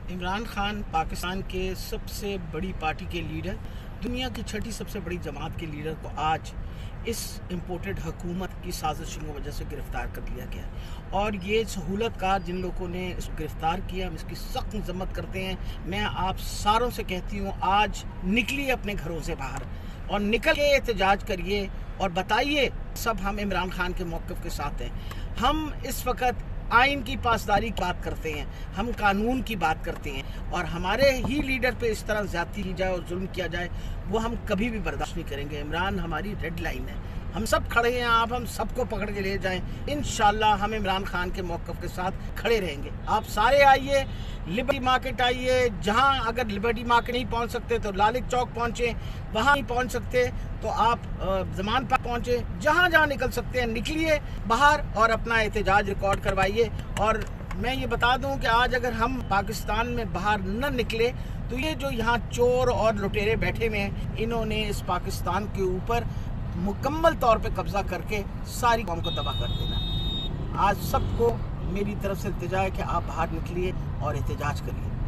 इमरान खान पाकिस्तान के सबसे बड़ी पार्टी के लीडर, दुनिया की छठी सबसे बड़ी जमात के लीडर को आज इस इम्पोर्टेड हुकूमत की साजिशों की वजह से गिरफ़्तार कर लिया गया। और ये सहूलतकार जिन लोगों ने इसको गिरफ़्तार किया, हम इसकी सख्त मजम्मत करते हैं। मैं आप सारों से कहती हूँ, आज निकलिए अपने घरों से बाहर और निकल के एहतजाज करिए और बताइए सब हम इमरान खान के मौक़िफ़ के साथ हैं। हम इस वक्त आइन की पासदारी की बात करते हैं, हम कानून की बात करते हैं, और हमारे ही लीडर पे इस तरह ज़्यादती की जाए और जुल्म किया जाए, वो हम कभी भी बर्दाश्त नहीं करेंगे। इमरान हमारी रेड लाइन है, हम सब खड़े हैं। आप हम सबको पकड़ के ले जाएं, इंशाल्लाह हम इमरान खान के मौक़िफ़ के साथ खड़े रहेंगे। आप सारे आइए, लिबर्टी मार्केट आइए, जहां अगर लिबर्टी मार्केट नहीं पहुंच सकते तो लालिक चौक पहुंचे, वहां नहीं पहुंच सकते तो आप ज़मान पार्क पहुंचे, जहां जहां निकल सकते हैं निकलिए बाहर और अपना एहतजाज रिकॉर्ड करवाइए। और मैं ये बता दूं कि आज अगर हम पाकिस्तान में बाहर न निकले तो ये जो यहाँ चोर और लुटेरे बैठे हुए हैं, इन्होंने इस पाकिस्तान के ऊपर मुकम्मल तौर पे कब्जा करके सारी कौम को तबाह कर देना। आज सबको मेरी तरफ से इल्तिजा है कि आप बाहर निकलिए और एहतजाज करिए।